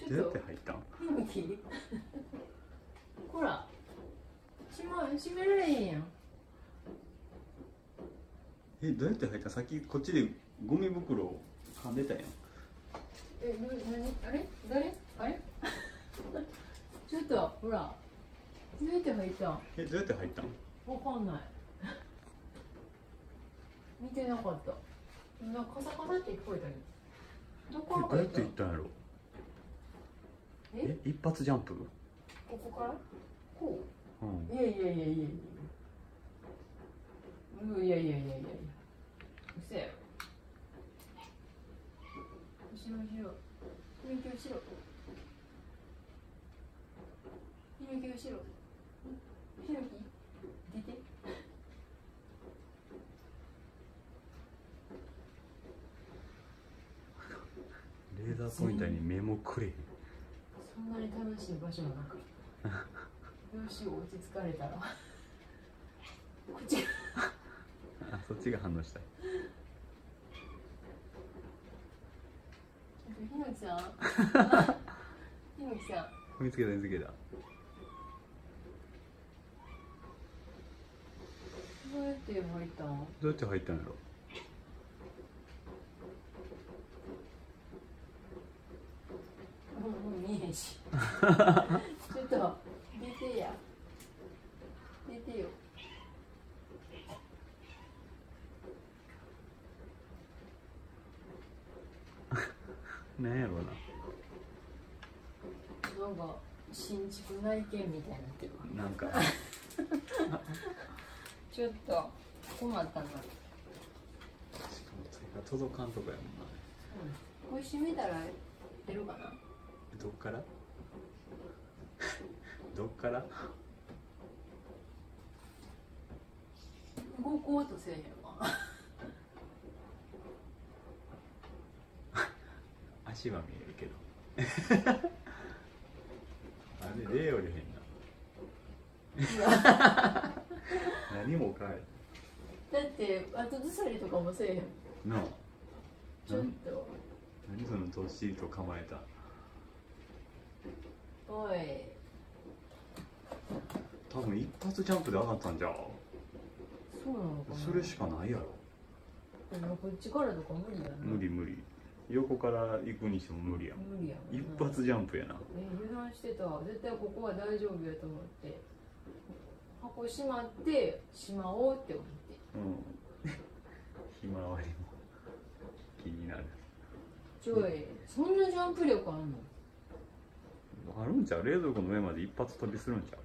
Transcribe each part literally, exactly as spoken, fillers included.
どうやって入ったん？ ほら閉ま閉められへんやん。 え、どうやって入ったん？さっきこっちでゴミ袋を噛んでたやん。 え、なにあれ誰あれちょっとほらどうやって入ったん？ え、どうやって入ったん？ わかんない見てなかった。なんかカサカサって聞こえたけど、どこどうやって行ったんやろ？え、一発ジャンプ？ ここからこう、 うん、 いやいやいやいやいやいやいやいやいやいやいやうせえよ。後ろ後ろ右後ろ右後ろひろき出て。 レーザーポインターに目もくれへん。 そんなに楽しい場所もなくよし落ち着かれたらこっちがあ、そっちが反応したい。 ひのきさんひのきさん見つけた見つけた。 どうやって入ったの？ どうやって入ったんやろ？ もう見えへんしちょっと出てや出てよ。 なんやろうな。 なんか新築内見みたいになってるわ。 なんかちょっと困ったな。 しかもそれが届かんとこやもんな。 うん、これ閉めたら出るかな。 どっからどっから動こうとせえへんわ足は見えるけどあれ出よりへんな何もかい。 だって後ずさりとかもせえへん。 なあ、 ちょっと何そのどっしりと構えた。 おい多分一発ジャンプで上がったんじゃう。 そうなのかな。 それしかないやろ。 でもこっちからとか無理やな。 無理無理。横から行くにしても無理やもん。 無理やもんな。 一発ジャンプやな。 え、油断してた。絶対ここは大丈夫やと思って箱閉まってしまおうって思って。 うんひまわりも気になる。 ちょい、そんなジャンプ力あんの？ あるんちゃう？冷蔵庫の上まで一発飛びするんちゃう？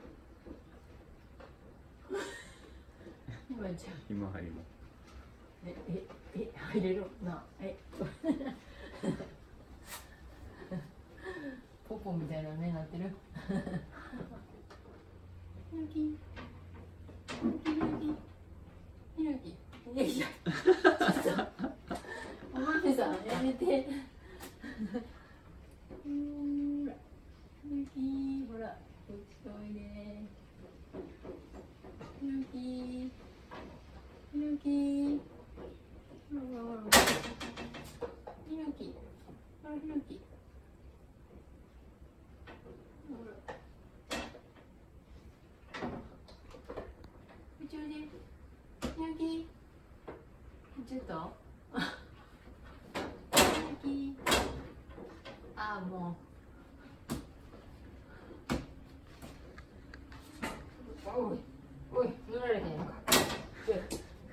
今じゃん。 ひまわりも。 え、え、え、入れるな。えポポみたいな目になってるひろきひろきひろきいやいやおまめさんやめてうんひろきほらこっちおいでひろきひろきほらほらほらひろきほらひろきほらこっちおいでひろきちょっとああもうおいおい乗られへんのかちょっと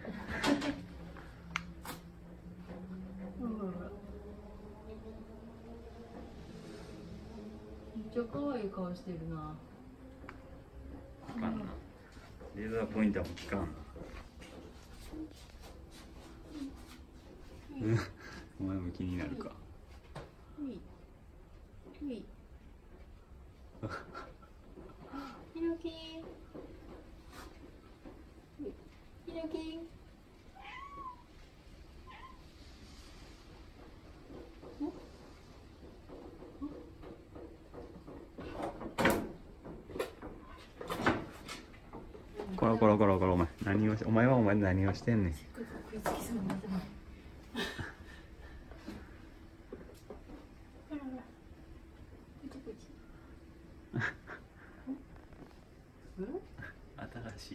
めっちゃ可愛い顔してるな。 あかんな。レーザーポインターも効かんな。うんお前も気になるか。 ほいほいひろきひろきこらこらこらこらお前何をしお前はお前何をしてんねん。 食いつきそうになってますほらほら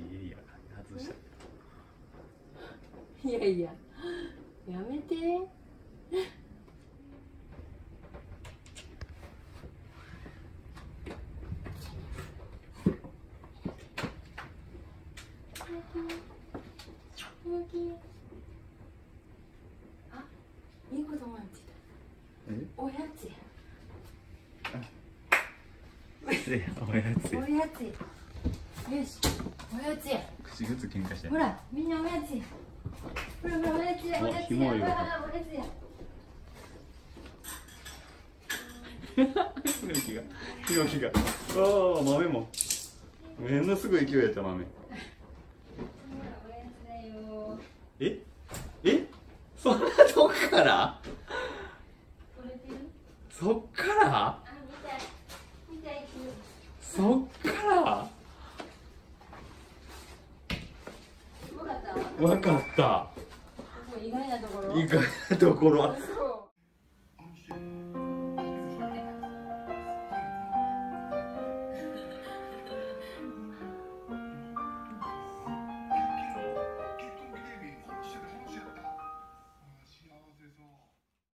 エリアが外したいやいややめて。あ、いいこと思いついた。 えおやつや。 でおやつおやつや。よし、おやつや。 口ぐつ喧嘩してほら、みんなおやつや。ほらほら、おやつや、おやつや。 キモいわわあ、おやつや。 ひろきがひろきがああ豆もものすごい勢いやった豆。ええそんなとこからそっからそっから分かった。 意外なところ。 意外なところ